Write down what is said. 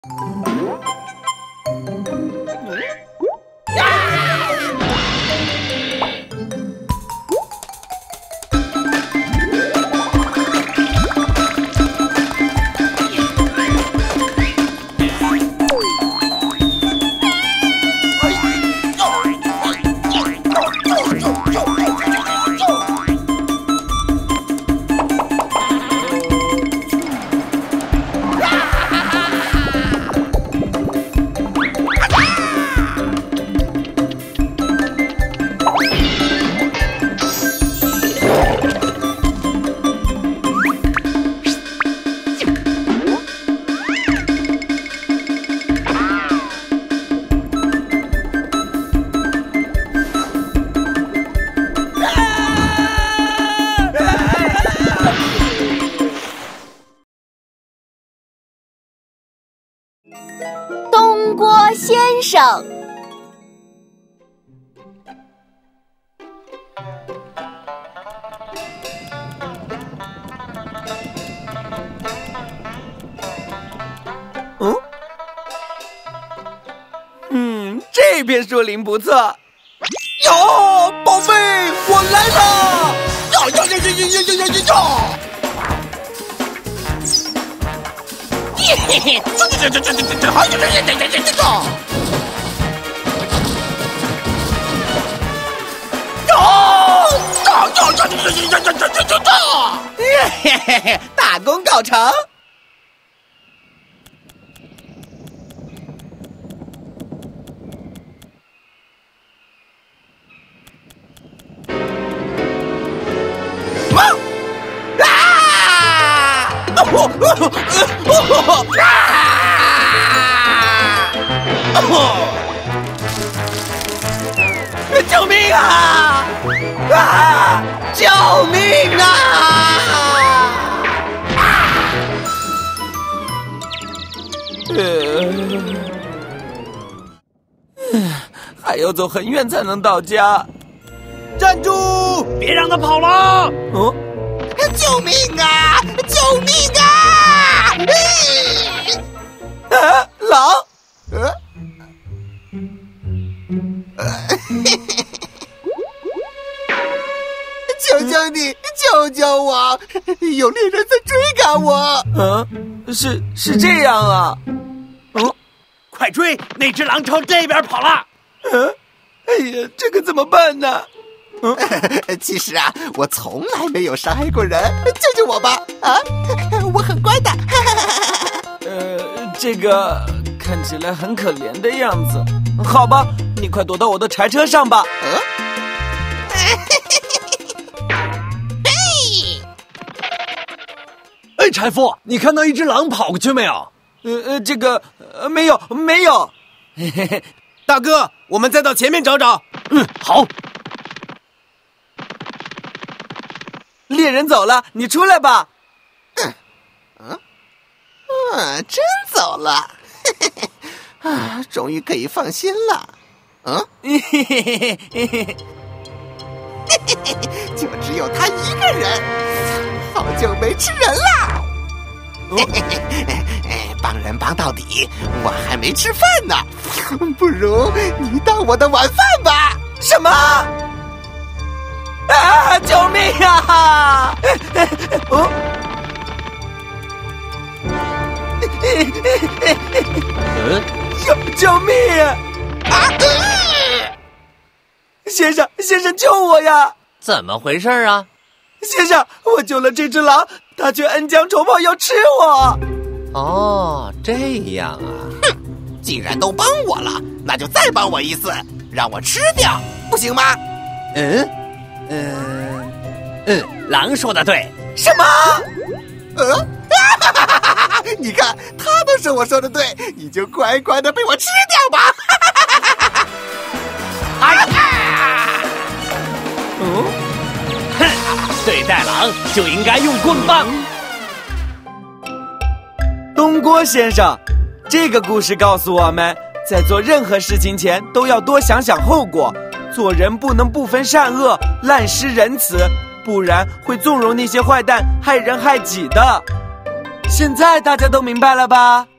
东郭先生。 这片树林不错。哟，宝贝，我来了！呀！嘿嘿，大功告成！救命啊！救命啊！还要走很远才能到家。站住！ 别让他跑了！ 救命啊！救命啊！狼！求求你，救救我！有猎人在追赶我！是这样啊？ 快追！那只狼朝这边跑了！ 哎呀，这可怎么办呢？ 其实啊，我从来没有伤害过人，救救我吧！我很乖的。 这个看起来很可怜的样子。好吧，你快躲到我的柴车上吧。 哎，柴夫，你看到一只狼跑过去没有？ 这个没有。 大哥，我们再到前面找找。好。 猎人走了，你出来吧。 真走了。终于可以放心了。就只有他一个人，好久没吃人了。帮人帮到底，我还没吃饭呢。不如你当我的晚饭吧。 什么？救命啊！救命！先生救我呀！ 怎么回事啊？ 先生，我救了这只狼，它却恩将仇报要吃我。 哦，这样啊。 既然都帮我了，那就再帮我一次，让我吃掉，不行吗？ 狼说的对。 什么？ 你看，他都说我说的对，你就乖乖的被我吃掉吧。 对待狼就应该用棍棒。 东郭先生，这个故事告诉我们，在做任何事情前都要多想想后果，做人不能不分善恶，滥施仁慈，不然会纵容那些坏蛋害人害己的。现在大家都明白了吧？